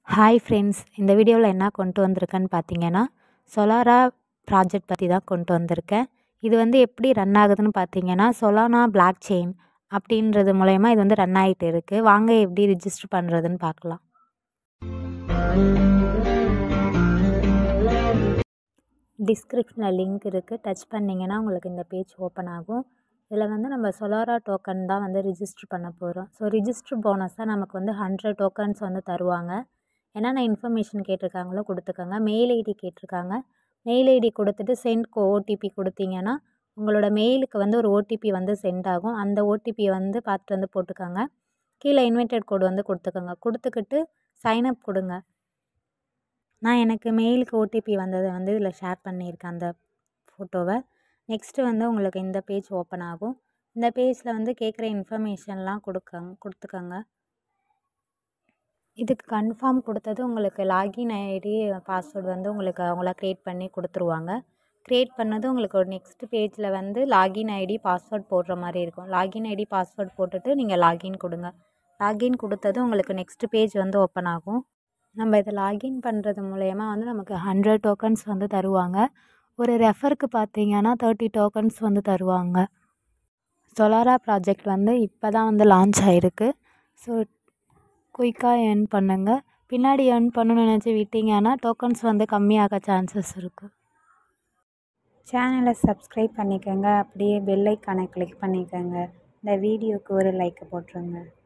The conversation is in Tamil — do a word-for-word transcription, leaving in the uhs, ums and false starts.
ஹாய் ஃப்ரெண்ட்ஸ், இந்த வீடியோவில் என்ன கொண்டு வந்திருக்கேன்னு பார்த்தீங்கன்னா, சொலாரா ப்ராஜெக்ட் பற்றி தான் கொண்டு வந்திருக்கேன். இது வந்து எப்படி ரன் ஆகுதுன்னு பார்த்தீங்கன்னா, சொலானா பிளாக் செயின் அப்படின்றது மூலயமா இது வந்து ரன் ஆகிட்டு இருக்குது. வாங்க எப்படி ரிஜிஸ்டர் பண்ணுறதுன்னு பார்க்கலாம். டிஸ்கிரிப்ஷனில் லிங்க் இருக்குது, டச் பண்ணிங்கன்னா உங்களுக்கு இந்த பேஜ் ஓப்பன் ஆகும். இதில் வந்து நம்ம சொலாரா டோக்கன் தான் வந்து ரிஜிஸ்டர் பண்ண போகிறோம். ஸோ ரிஜிஸ்டர் போனஸாக நமக்கு வந்து ஹண்ட்ரட் டோக்கன்ஸ் வந்து தருவாங்க. என்னென்ன இன்ஃபர்மேஷன் கேட்டிருக்காங்களோ கொடுத்துக்கோங்க. மெயில் ஐடி கேட்டிருக்காங்க. மெயில் ஐடி கொடுத்துட்டு சென்ட் ஓடிபி கொடுத்தீங்கன்னா உங்களோட மெயிலுக்கு வந்து ஒரு ஓடிபி வந்து சென்ட் ஆகும். அந்த ஓடிபியை வந்து பார்த்துட்டு வந்து போட்டுக்கோங்க. கீழே இன்வைட்டட் கோடு வந்து கொடுத்துக்கோங்க. கொடுத்துக்கிட்டு சைன்அப் கொடுங்க. நான் எனக்கு மெயிலுக்கு ஓடிபி வந்ததை வந்து இதில் ஷேர் பண்ணியிருக்கேன் அந்த ஃபோட்டோவை. நெக்ஸ்ட்டு வந்து உங்களுக்கு இந்த பேஜ் ஓப்பன் ஆகும். இந்த பேஜில் வந்து கேட்குற இன்ஃபர்மேஷன்லாம் கொடுக்கங்க கொடுத்துக்கோங்க. இதுக்கு கன்ஃபார்ம் கொடுத்தது உங்களுக்கு லாகின் ஐடி பாஸ்வேர்டு வந்து உங்களுக்கு அவங்கள க்ரியேட் பண்ணி கொடுத்துருவாங்க. க்ரியேட் பண்ணது உங்களுக்கு ஒரு நெக்ஸ்ட் பேஜில் வந்து லாகின் ஐடி பாஸ்வேர்ட் போடுற மாதிரி இருக்கும். லாகின் ஐடி பாஸ்வேர்ட் போட்டுட்டு நீங்கள் லாகின் கொடுங்க. லாகின் கொடுத்தது உங்களுக்கு நெக்ஸ்ட் பேஜ் வந்து ஓப்பன் ஆகும். நம்ம இதை லாகின் பண்ணுறது மூலயமா வந்து நமக்கு ஹண்ட்ரட் டோக்கன்ஸ் வந்து தருவாங்க. ஒரு ரெஃபருக்கு பார்த்தீங்கன்னா தேர்ட்டி டோக்கன்ஸ் வந்து தருவாங்க. சொலாரா ப்ராஜெக்ட் வந்து இப்போ தான் வந்து லான்ச் ஆகிருக்கு. ஸோ குயிக்காக ஏர்ன் பண்ணுங்கள். பின்னாடி ஏர்ன் பண்ணணும்னு நினச்சி விட்டீங்கன்னா டோக்கன்ஸ் வந்து கம்மியாக சான்சஸ் இருக்குது. சேனலை சப்ஸ்கிரைப் பண்ணிக்கோங்க. அப்படியே பெல் ஐக்கானை கிளிக் பண்ணிக்கோங்க. இந்த வீடியோக்கு ஒரு லைக் போட்டுருங்க.